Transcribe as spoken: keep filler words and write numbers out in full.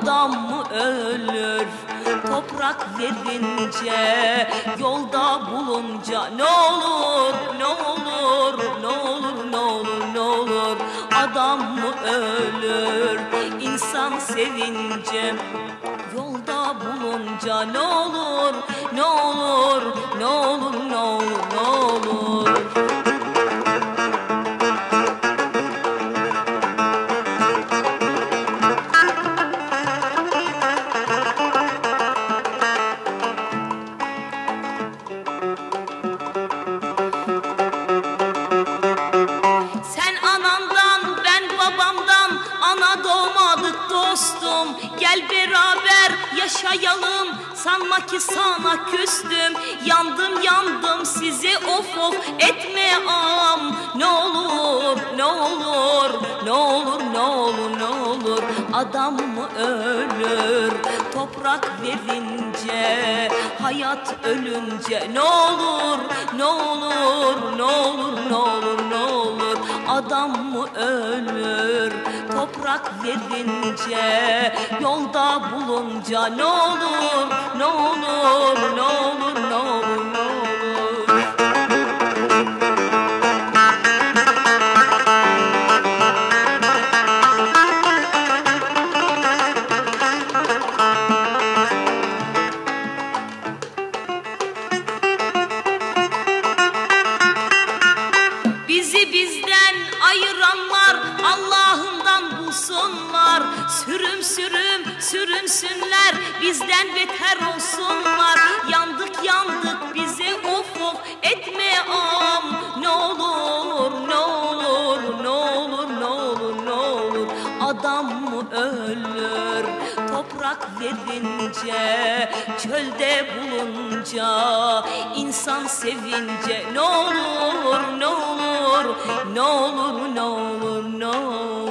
adam mı ölür toprak verince, yolda bulunca? Ne olur, ne olur, ne olur, ne olur, ne olur, adam mı ölür insan sevince, yolda bulunca? Ne olur, ne olur, ne olur, ne olur, ne olur. Gel beraber yaşayalım, sanma ki sana küstüm. Yandım yandım sizi of of etme ağam. Ne olur, ne olur, ne olur, ne olur, ne olur, adam mı ölür toprak verince, hayat ölünce? Ne olur, ne olur, ne olur, ne olur, ne olur, adam mı ölür toprak verince, yolda bulunca? Ne olur, ne olur, ne olur, ne olur, ne olur. Bizi bizden ayıranlar Allah'ından bulsunlar. Sürüm sürüm sürünsünler, bizden beter olsunlar. Yandık yandık bize of of etme ağam. Ne olur, ne olur, ne olur, ne olur, ne olur, adam mı ölür toprak verince, çölde bulunca, insan sevince? Ne olur, ne olur, ne olur, ne olur, ne olur.